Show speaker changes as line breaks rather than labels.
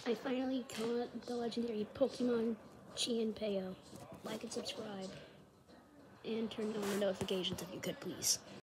I finally caught the legendary Pokemon Chianpeo. Like and subscribe. And turn on the notifications if you could, please.